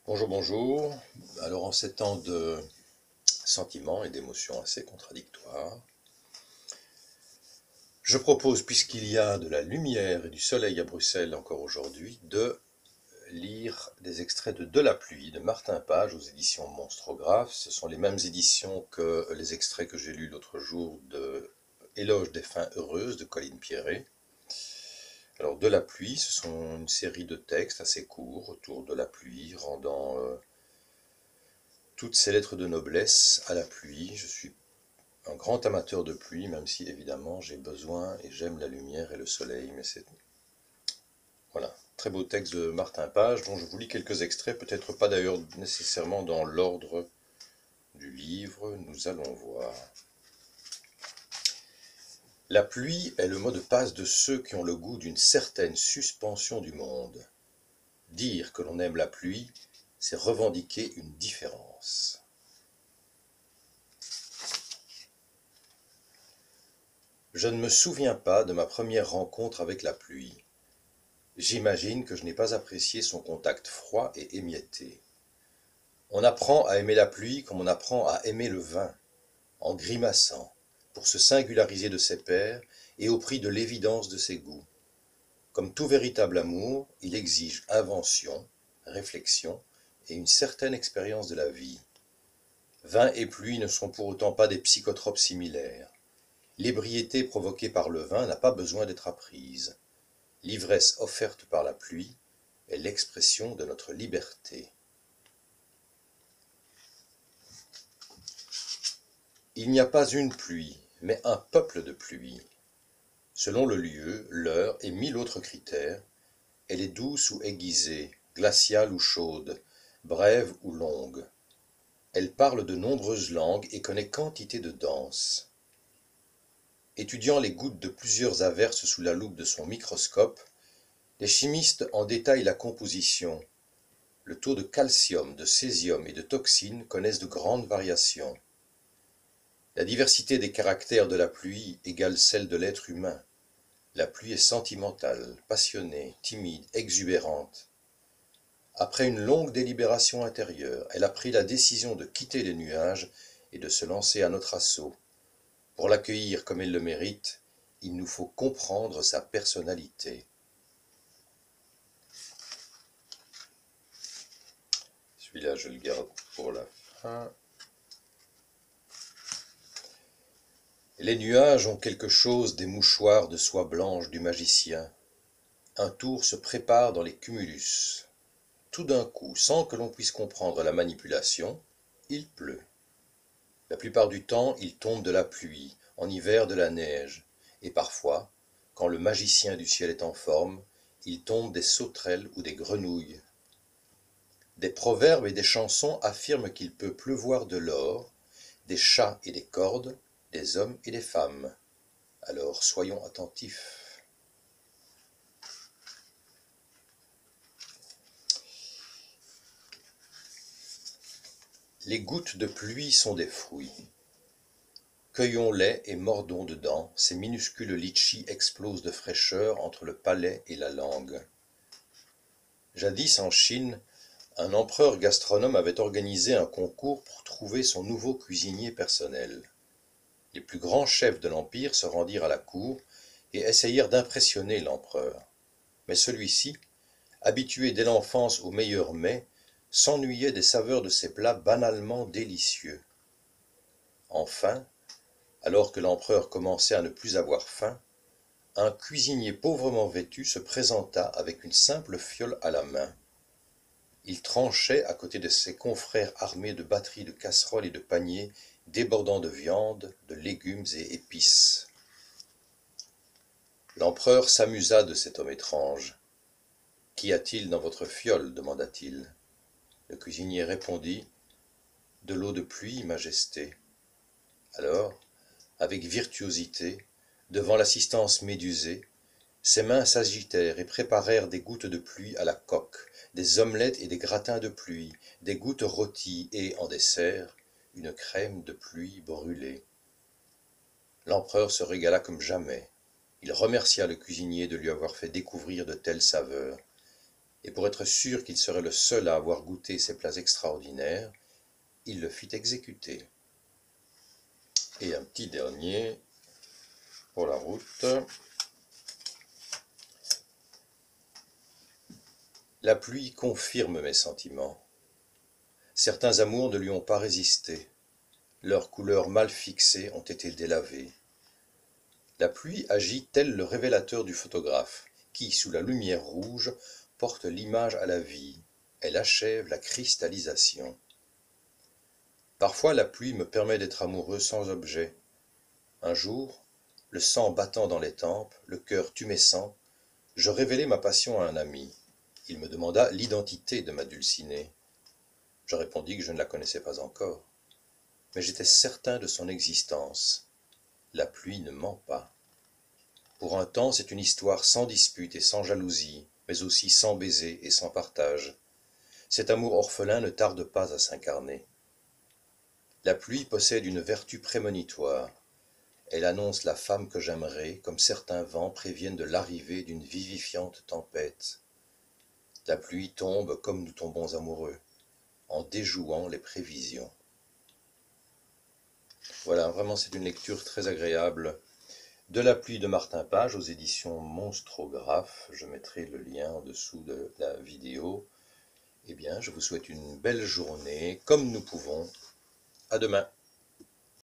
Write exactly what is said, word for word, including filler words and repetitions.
Bonjour, bonjour. Alors en ces temps de sentiments et d'émotions assez contradictoires, je propose, puisqu'il y a de la lumière et du soleil à Bruxelles encore aujourd'hui, de lire des extraits de De la pluie de Martin Page aux éditions Monstrographe. Ce sont les mêmes éditions que les extraits que j'ai lus l'autre jour de Éloge des fins heureuses de Colline Pierret. Alors De la pluie, ce sont une série de textes assez courts autour de la pluie, rendant euh, toutes ces lettres de noblesse à la pluie. Je suis un grand amateur de pluie, même si évidemment j'ai besoin et j'aime la lumière et le soleil. Mais c'est voilà, très beau texte de Martin Page, dont je vous lis quelques extraits, peut-être pas d'ailleurs nécessairement dans l'ordre du livre. Nous allons voir. La pluie est le mot de passe de ceux qui ont le goût d'une certaine suspension du monde. Dire que l'on aime la pluie, c'est revendiquer une différence. Je ne me souviens pas de ma première rencontre avec la pluie. J'imagine que je n'ai pas apprécié son contact froid et émietté. On apprend à aimer la pluie comme on apprend à aimer le vin, en grimaçant, pour se singulariser de ses pairs et au prix de l'évidence de ses goûts. Comme tout véritable amour, il exige invention, réflexion et une certaine expérience de la vie. Vin et pluie ne sont pour autant pas des psychotropes similaires. L'ébriété provoquée par le vin n'a pas besoin d'être apprise. L'ivresse offerte par la pluie est l'expression de notre liberté. Il n'y a pas une pluie, mais un peuple de pluie. Selon le lieu, l'heure et mille autres critères, elle est douce ou aiguisée, glaciale ou chaude, brève ou longue. Elle parle de nombreuses langues et connaît quantité de danses. Étudiant les gouttes de plusieurs averses sous la loupe de son microscope, les chimistes en détaillent la composition. Le taux de calcium, de césium et de toxines connaissent de grandes variations. La diversité des caractères de la pluie égale celle de l'être humain. La pluie est sentimentale, passionnée, timide, exubérante. Après une longue délibération intérieure, elle a pris la décision de quitter les nuages et de se lancer à notre assaut. Pour l'accueillir comme elle le mérite, il nous faut comprendre sa personnalité. Celui-là, je le garde pour la fin. Les nuages ont quelque chose des mouchoirs de soie blanche du magicien. Un tour se prépare dans les cumulus. Tout d'un coup, sans que l'on puisse comprendre la manipulation, il pleut. La plupart du temps, il tombe de la pluie, en hiver de la neige, et parfois, quand le magicien du ciel est en forme, il tombe des sauterelles ou des grenouilles. Des proverbes et des chansons affirment qu'il peut pleuvoir de l'or, des chats et des cordes, des hommes et des femmes. Alors soyons attentifs. Les gouttes de pluie sont des fruits. Cueillons-les et mordons dedans, ces minuscules litchis explosent de fraîcheur entre le palais et la langue. Jadis en Chine, un empereur gastronome avait organisé un concours pour trouver son nouveau cuisinier personnel. Les plus grands chefs de l'empire se rendirent à la cour et essayèrent d'impressionner l'empereur. Mais celui-ci, habitué dès l'enfance aux meilleurs mets, s'ennuyait des saveurs de ces plats banalement délicieux. Enfin, alors que l'empereur commençait à ne plus avoir faim, un cuisinier pauvrement vêtu se présenta avec une simple fiole à la main. Il tranchait à côté de ses confrères armés de batteries de casseroles et de paniers débordant de viande, de légumes et épices. L'empereur s'amusa de cet homme étrange. « Qu'y a-t-il dans votre fiole » demanda-t-il. Le cuisinier répondit « De l'eau de pluie, Majesté. » Alors, avec virtuosité, devant l'assistance médusée, ses mains s'agitèrent et préparèrent des gouttes de pluie à la coque, des omelettes et des gratins de pluie, des gouttes rôties et, en dessert, une crème de pluie brûlée. L'empereur se régala comme jamais. Il remercia le cuisinier de lui avoir fait découvrir de telles saveurs. et pour être sûr qu'il serait le seul à avoir goûté ces plats extraordinaires, il le fit exécuter. Et un petit dernier pour la route. La pluie confirme mes sentiments. Certains amours ne lui ont pas résisté. Leurs couleurs mal fixées ont été délavées. La pluie agit tel le révélateur du photographe, qui, sous la lumière rouge, porte l'image à la vie. Elle achève la cristallisation. Parfois la pluie me permet d'être amoureux sans objet. Un jour, le sang battant dans les tempes, le cœur tumescent, je révélai ma passion à un ami. Il me demanda l'identité de ma dulcinée. Je répondis que je ne la connaissais pas encore, mais j'étais certain de son existence. La pluie ne ment pas. Pour un temps, c'est une histoire sans dispute et sans jalousie, mais aussi sans baiser et sans partage. Cet amour orphelin ne tarde pas à s'incarner. La pluie possède une vertu prémonitoire. Elle annonce la femme que j'aimerai, comme certains vents préviennent de l'arrivée d'une vivifiante tempête. La pluie tombe comme nous tombons amoureux, en déjouant les prévisions. Voilà, vraiment c'est une lecture très agréable. De la pluie de Martin Page aux éditions Monstrographe. Je mettrai le lien en dessous de la vidéo. Eh bien, je vous souhaite une belle journée, comme nous pouvons. À demain.